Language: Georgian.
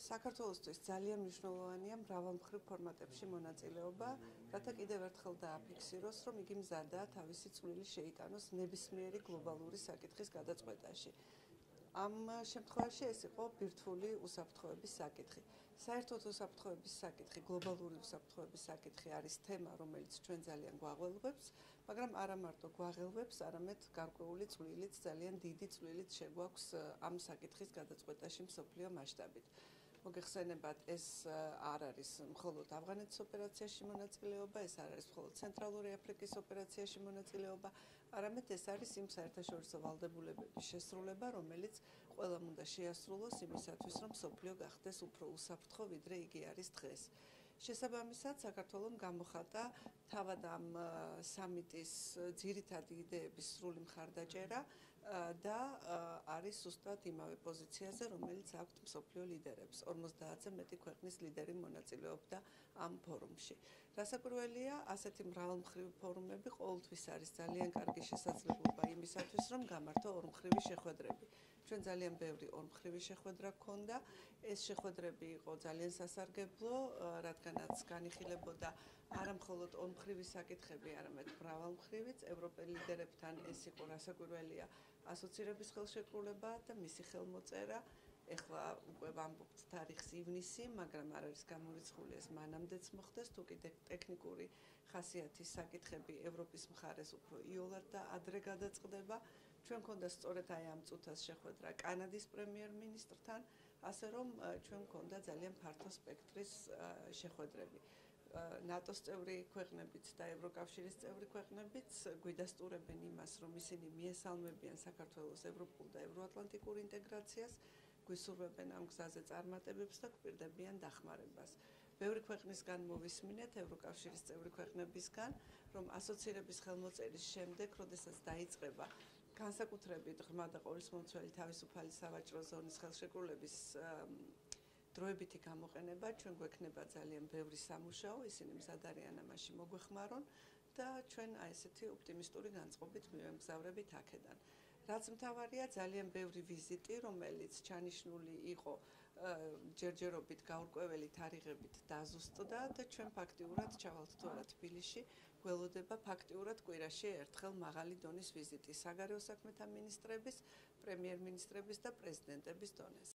საქართველოსთვის ძალიან მნიშვნელოვანია მრავალმხრივ ფორმატებში მონაწილეობა, რათა კიდევ ერთხელ დააფიქსიროს, რომ იგი მზადაა თავისი წვლილი შეიტანოს ნებისმიერი გლობალური საკითხის გადაწყვეტაში. ამ შემთხვევაში ეს იყო ბირთვული უსაფრთხოების საკითხი. საერთოდ უსაფრთხოების საკითხი, გლობალური უსაფრთხოების საკითხი არის თემა, რომელიც ჩვენ ძალიან გვაღელვებს, მაგრამ არა მარტო გვაღელვებს, არამედ გარკვეული წვლილიც, ძალიან დიდი წვლილიც შეგვაქვს ამ საკითხის გადაწყვეტაში მსოფლიო მასშტაბით. მოგეხსენებათ, ეს არ არის მხოლოდ ავღანეთის ოპერაციაში მონაწილეობა, ეს არ არის მხოლოდ ცენტრალური აფრიკის ოპერაციაში მონაწილეობა, არამედ ეს არის იმ საერთაშორისო ვალდებულებების შესრულება, რომელიც ყველამ უნდა შეასრულოს იმისათვის, რომ მსოფლიო გახდეს უფრო უსაფრთხო, ვიდრე იგი არის დღეს. შესაბამისად, საქართველომ გამოხატა თავად ამ სამიტის ძირითადი იდეების სრული მხარდაჭერა და არის ზუსტად იმავე პოზიციაზე, რომელიც აქვთ მსოფლიო ლიდერებს. 50-ზე მეტი ქვეყნის ლიდერი მონაწილეობდა ამ ფორუმში. რასაკვირველია, ასეთი მრავალმხრივი ფორუმები ყოველთვის არის ძალიან კარგი შესაძლებლობა იმისათვის, რომ გამართო ორმხრივი შეხვედრები. ჩვენ ძალიან ბევრი ორმხრივი შეხვედრა გქონდა. ეს შეხვედრები იყო ძალიან სასარგებლო, რადგანაც განიხილებოდა არა მხოლოდ ორმხრივი საკითხები, არამედ მრავალმხრივიც. ევროპელ ლიდერებთან ეს იყო რასაკვირველია ასოცირების ხელშეკრულება და მისი ხელმოწერა. ეხლა უკვე ვამბობთ თარიღს ივნისი, მაგრამ არ არის გამორიცხული ეს მანამდეც მოხდეს, თუ კიდე ტექნიკური ხასიათის საკითხები ევროპის მხარეს უფრო იოლად და ადრე გადაწყდება. ჩვენ გქონდა სწორედ აი ამ წუთას შეხვედრა კანადის პრემიერ-მინისტრთან, ასე რომ ჩვენ გქონდა ძალიან ფართო სპექტრის შეხვედრები. ნატოს წევრი ქვეყნებიც და ევროკავშირის წევრი ქვეყნებიც გვიდასტურებენ იმას, რომ ისინი მიესალმებიან საქართველოს ევროპულ და ევროატლანტიკურ ინტეგრაციას, გვისურვებენ ამ გზაზე წარმატებებს და გვპირდებიან დახმარებას. ბევრი ქვეყნისგან მოვისმინეთ, ევროკავშირის წევრი ქვეყნებისგან, რომ ასოცირების ხელმოწერის შემდეგ, როდესაც დაიწყება განსაკუთრებით ღრმა და ყოვლისმომცველი თავისუფალი სავაჭრო ზონის ხელშეკრულების დროებითი გამოყენება, ჩვენ გვექნება ძალიან ბევრი სამუშაო, ისინი მზად არიან ამაში მოგვეხმარონ და ჩვენ აი ესეთი ოპტიმისტური განწყობით მივემგზავრებით აქედან. რაც მთავარია, ძალიან ბევრი ვიზიტი, რომელიც ჩანიშნული იყო ჯერჯერობით გაურკვეველი თარიღებით დაზუსტდა და ჩვენ ფაქტიურად ჩავალთ თუ არა თბილისში, გველოდება ფაქტიურად კვირაში ერთხელ მაღალი დონის ვიზიტი საგარეო საქმეთა მინისტრების, პრემიერ-მინისტრების და პრეზიდენტების დონეზე.